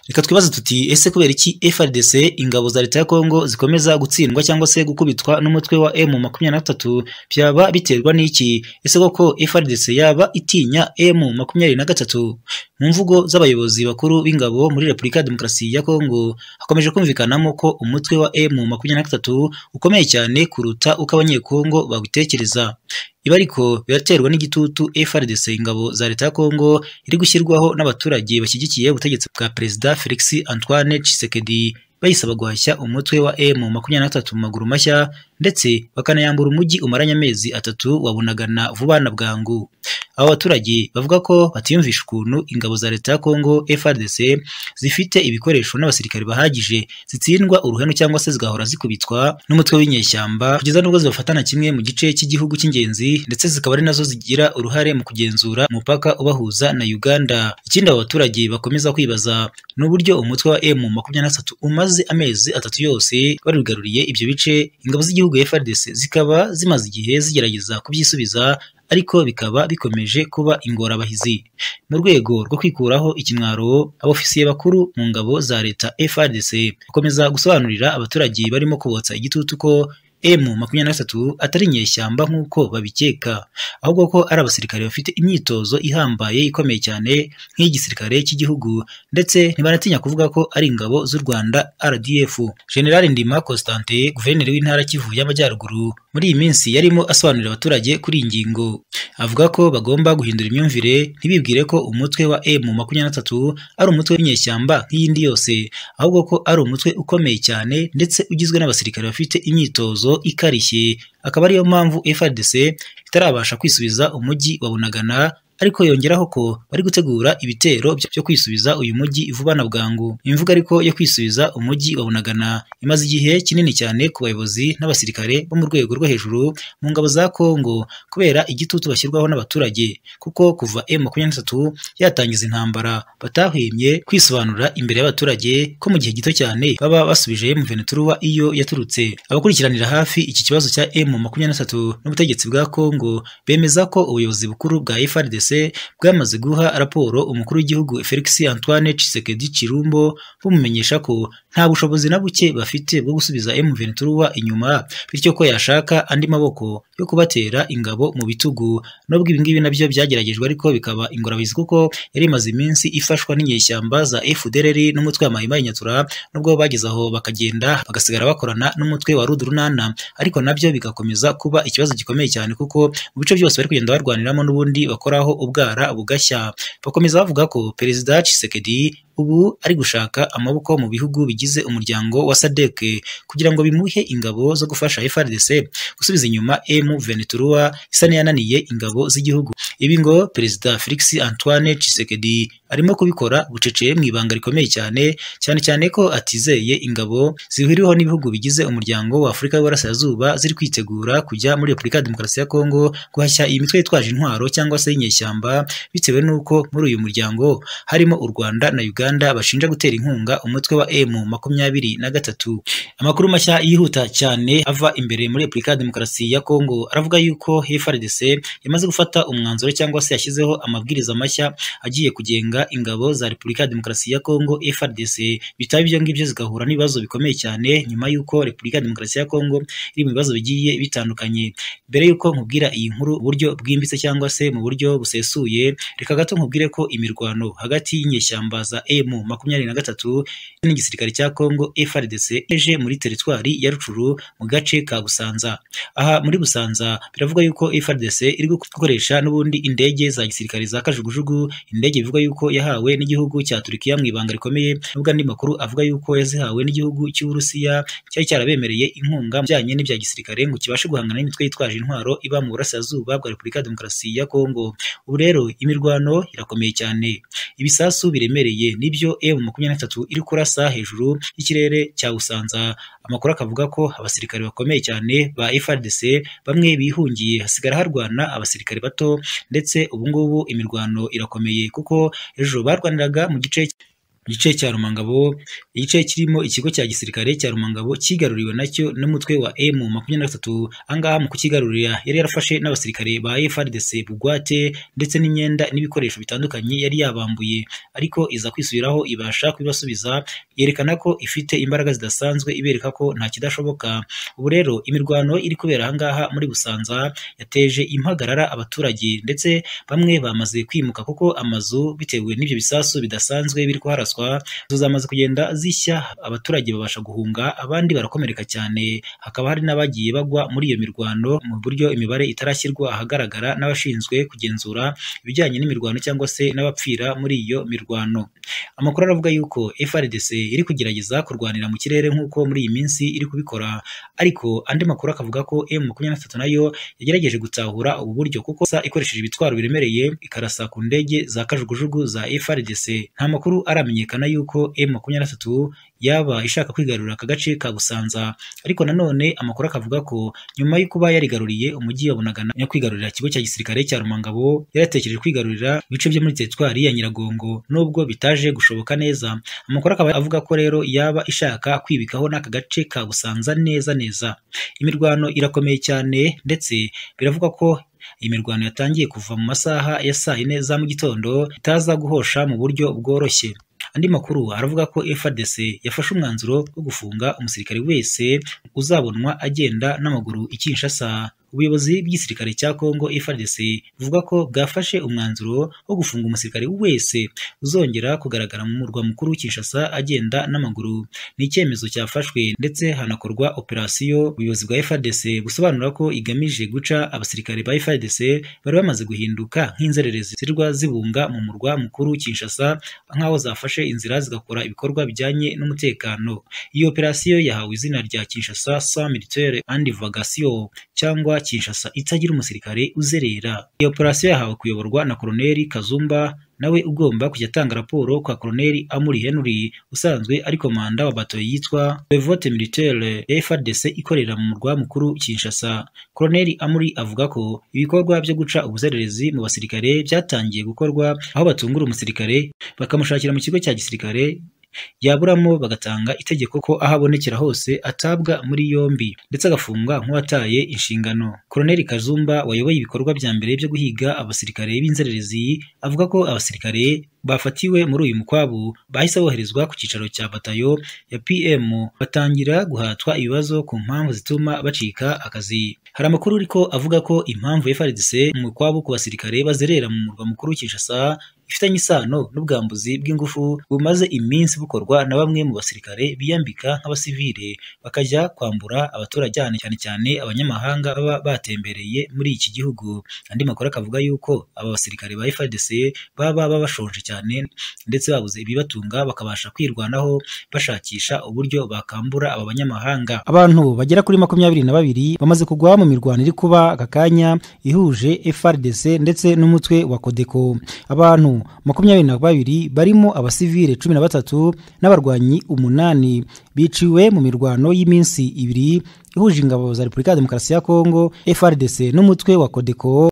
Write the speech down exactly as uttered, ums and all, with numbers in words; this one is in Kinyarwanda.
Reka twibaze tuti ese kubera iki F A R D C ingabo za leta ya Kongo zikomeza gutsindwa cyangwa se gukubitwa n'umutwe wa M makumyabiri na gatatu, byaba biterwa n'iki? Ese koko F A R D C yaba itinya M makumyabiri na gatatu? Mu mvugo z'abayobozi bakuru b'ingabo muri Repubulika ya Demokarasi ya Kongo hakomeje kumvikanamo ko umutwe wa M makumyabiri na gatatu ukomeye cyane kuruta uko abanyekongo babitekereza. Ibi ariko biraterwa n'igitutu F A R D C ingabo za leta ya Kongo iri gushyirwaho n'abaturage bashyigikiye ubutegetsi bwa Perezida Felix Antoine Tshisekedi, bayisaba guhashya umutwe wa M makumyabiri na gatatu mu maguru mashya ndetse bakanayambura umujyi umaranye amezi atatu wa Bunagana vuba na bwangu. Abo baturage bavuga ko batiyumvisha ukuntu ingabo za leta ya Kongo F A R D C zifite ibikoresho n'abasirikare bahagije zitsindwa uruhenu cyangwa se zigahora zikubitwa n'umutwe w'inyeshyamba kugeza nubwo zibafatana kimwe mu gice cy'igihugu cy'ingenzi, ndetse zikaba ari nazo zigira uruhare mu kugenzura umupaka ubahuza na Uganda. Ikindi abo baturage bakomeza kwibaza n'uburyo umutwe wa M makumyabiri na gatatu umaze amezi atatu yose barugaruriye ibyo bice, ingabo z'igihugu F A R D C zikaba zimaze igihe zigerageza kubyisubiza ariko bikaba bikomeje kuba ingorabahizi. Mu rwego rwo kwikuraho ikimwaro, abofisiye bakuru mu ngabo za leta F A R D C bakomeza gusobanurira abaturage barimo kubotsa igitutu ko M makumyabiri na gatatu atari inyeshyamba nk'uko babikeka, ahubwo ko ari abasirikare bafite imyitozo ihambaye ikomeye cyane nk'igisirikare cy'igihugu, ndetse ntibanatinya kuvuga ko ari ingabo z'u Rwanda R D F. General Ndima Constantin, guverineri w'intara Kivu y'Amajyaruguru, muri iyi minsi yarimo asobanurira abaturage kuri iyi ngingo, avuga ko bagomba guhindura imyumvire ntibibwire ko umutwe wa M makumyabiri na gatatu ari umutwe w'inyeshyamba nk'iyindi yose, ahubwo ko ari umutwe ukomeye cyane ndetse ugizwe n'abasirikare bafite imyitozo ikarishye. Akaba ariyo mpamvu F A R D C itarabasha kwisubiza umujyi wa Bunagana, ariko yongeraho ko bari gutegura ibitero byo kwisubiza uyu mujyi vuba na bwangu. Imvuga ariko yo kwisubiza umujyi wa Bunagana imaze igihe kinini cyane ku bayobozi n'abasirikare bo mu rwego rwo hejuru mu ngabo za Kongo kubera igitutu bashyirwaho n'abaturage, kuko kuva M makumyabiri na gatatu yatangiza intambara batahwemye kwisobanura imbere y'abaturage ko mu gihe gito cyane baba basubije M vingt-trois iyo yaturutse. Abakurikiranira hafi iki kibazo cya M makumyabiri na gatatu n'ubutegetsi bwa Kongo bemeza ko ubuyobozi bukuru bwa F A R D C bwamaze guha raporo umukuru w'igihugu Felix Antoine Tshisekedi Chilombo bumumenyesha ko nta bushobozi na buke bafite bwo gusubiza M vingt-trois inyuma, bityo ko yashaka andi maboko yo kubatera ingabo mu bitugu. Nubwo ibi ngibi nabyo byageragejwe ariko bikaba ingorabahizi, kuko yari imaze iminsi ifashwa n'inyeshyamba za F D L R n'umutwe wa Mai Mai Nyatura, nubwo bageze aho bakagenda bagasigara bakorana n'umutwe wa Rudurunana, ariko nabyo bigakomeza kuba ikibazo gikomeye cyane, kuko mu bice byose bari kugenda barwaniramo n'ubundi bakoraho ubwara bugashya. Bakomeza bavuga ko Perezida Tshisekedi ubu ari gushaka amaboko mu bihugu bigize umuryango wa S A D C kugira ngo bimuhe ingabo zo gufasha F A R D C gusubiza inyuma M vingt-trois isa n'iyananiye ingabo z'igihugu. Ibi ngo Perezida Felix Antoine Tshisekedi arimo kubikora buceceye mu ibanga rikomeye cyane, cyane cyane ko atizeye ingabo zihuriweho n'ibihugu bigize umuryango wa Afurika y'Uburasirazuba ziri kwitegura kujya muri Repubulika ya Demokarasi ya Kongo guhashya iyi mitwe yitwaje intwaro cyangwa se inyeshyamba, bitewe n'uko muri uyu muryango harimo u Rwanda na Uganda bashinja gutera inkunga umutwe wa M makumyabiri na gatatu. Amakuru mashya yihuta cyane ava imbere muri Repubulika ya Demokarasi ya Kongo aravuga yuko F A R D C yamaze gufata umwanzuro cyangwa se yashyizeho amabwiriza mashya agiye kugenga ingabo za Repubulika ya Demokarasi ya Kongo F A R D C, bitaba ibyo ngibyo zigahura n'ibibazo bikomeye cyane nyuma yuko Repubulika ya Demokarasi ya Kongo iri mu bibazo bigiye bitandukanye. Mbere yuko nkubwira iyi nkuru uburyo bwimbitse cyangwa se mu buryo busesuye, reka gato nkubwire ko imirwano hagati y'inyeshyamba za M makumyabiri na gatatu n'igisirikare cya Kongo F A R D C eje muri teritwari ya Rucuru mu gace ka Busanza. Aha muri Busanza biravuga yuko F A R D C iri gukoresha n'ubundi indege za gisirikare za kajugujugu, indege bivuga yuko yahawe n'igihugu cya Turkiya mu ibanga rikomeye, nubwo andi makuru avuga yuko yazihawe n'igihugu cy'Uburusiya cyari cyarabemereye inkunga bijyanye n'ibya gisirikare ngo kibashe guhangana n'imitwe yitwaje intwaro iba mu burasirazuba bwa Repubulika ya Demokarasi ya Kongo. Ubu rero imirwano irakomeye cyane, ibisasu biremereye nibyo M makumyabiri na gatatu iri kurasa hejuru y'ikirere cya Busanza. Amakuru akavuga ko abasirikare bakomeye cyane ba F A R D C bamwe bihungiye, hasigara harwana abasirikare bato, ndetse ubu ngubu imirwano irakomeye kuko ejo barwaniraga mu gice Igice cya Rumangabo, igice kirimo ikigo cya gisirikare cya Rumangabo kigaruriwe nacyo n'umutwe wa M makumyabiri na gatatu. Angaha mu kukigarurira yari yarafashe n'abasirikare ba F A R D C bugwate ndetse n'imyenda n'ibikoresho bitandukanye yari yabambuye, ariko iza kwisubiraho ibasha kubibasubiza, yerekana ko ifite imbaraga zidasanzwe, ibereka ko nta kidashoboka. Ubu rero imirwano iri kubera ahangaha muri Busanza yateje impagarara abaturage, ndetse bamwe bamaze kwimuka kuko amazu bitewe n'ibyo bisasu bidasanzwe biri kuharaswa zamaze kugenda zishya, abaturage babasha guhunga, abandi barakomereka cyane. Hakaba hari n'abagiye bagwa muri iyo mirwano mu buryo imibare itarashyirwa ahagaragara n'abashinzwe kugenzura ibijyanye n'imirwano cyangwa se n'abapfira muri iyo mirwano. Amakuru aravuga yuko F A R D C iri kugerageza kurwanira mu kirere nk'uko muri iyi minsi iri kubikora, ariko andi makuru akavuga ko M makumyabiri na gatatu nayo yagerageje gutahura ubu buryo, kuko sa ikoresheje ibitwaro biremereye ikarasa ku ndege za kajugujugu za F A R D C. Nta makuru aramenyekana yuko M makumyabiri na gatatu yaba ishaka kwigarurira aka gace ka Busanza, ariko nanone amakuru akavuga ko nyuma yo kuba yarigaruriye umujyi wa Bunagana no kwigarurira ikigo cya gisirikare cya Rumangabo, yaratekereje kwigarurira ibice byo muri teritwari ya Nyiragongo, nubwo bitaje gushoboka neza. Amakuru akaba avuga ko rero yaba ishaka kwibikaho n'aka gace ka Busanza neza neza. Imirwano irakomeye cyane, ndetse biravuga ko imirwano yatangiye kuva mu masaha ya saa yine za mu gitondo itaza guhosha mu buryo bworoshye. Andi makuru aravuga ko F A R D C yafashe umwanzuro wo gufunga umusirikare wese uzabonwa agenda n'amaguru i Kinshasa. Ubuyobozi bw'igisirikare cya Kongo F A R D C buvuga ko bwafashe umwanzuro wo gufunga umusirikare wese uzongera kugaragara mu murwa mukuru Kinshasa agenda n'amaguru. Ni icyemezo cyafashwe ndetse hanakorwa operasiyo. Ubuyobozi bwa F A R D C busobanura ko igamije guca abasirikare ba F A R D C bari bamaze guhinduka nk'inzererezi zirwa zibunga mu murwa mukuru Kinshasa, nk'aho zafashe inzira zigakora ibikorwa bijyanye n'umutekano. Iyi operasiyo yahawe izina rya Kinshasa sans militaire and vagation, cyangwa Kinshasa itagira umusirikare uzerera. Iyi operasiyo yahawe kuyoborwa na Koloneli Kazumba, nawe ugomba kujya atanga raporo kwa Koloneli Amuri Henry usanzwe ari komanda wa bato yitwa Brevote Militaire ya F A R D C ikorera mu murwa mukuru Kinshasa. Koloneli Amuri avuga ko ibikorwa byo guca ubuzererezi mu basirikare byatangiye gukorwa, aho batungura umusirikare bakamushakira mu kigo cya gisirikare, yaburamo bagatanga itegeko ko aho abonekera hose atabwa muri yombi ndetse agafungwa nk'uwataye inshingano. Koloneli Kazumba wayoboye ibikorwa bya mbere byo guhiga abasirikare b'inzererezi avuga ko abasirikare bafatiwe muri uyu mukwabu bahise boherezwa ku cyicaro cya batayo ya P M batangira guhatwa ibibazo ku mpamvu zituma bacika akazi. Hari amakuru ariko avuga ko impamvu F A R D C mu mukwabu ku basirikare bazerera mu murwa mukuru Kinshasa ifitanye isano n'ubwambuzi bw'ingufu bumaze iminsi bukorwa na bamwe mu basirikare biyambika nk'abasivile bakajya kwambura abaturage, cyane cyane abanyamahanga baba batembereye muri iki gihugu. Andi makuru akavuga yuko aba basirikare ba F A R D C baba babashonje cyane ndetse babuze ibibatunga, bakabasha kwirwanaho bashakisha uburyo bakambura aba banyamahanga. Abantu bagera kuri makumyabiri na babiri bamaze kugwa mu mirwano iri kuba aka kanya ihuje F A R D C ndetse n'umutwe wa Codeco. Abantu makumyabiri na babiri barimo abasivile cumi na batatu n'abarwanyi umunani biciwe mu mirwano y'iminsi ibiri ihuje ingabo za Repubulika ya Demokarasi ya Kongo F A R D C n'umutwe wa Codeco.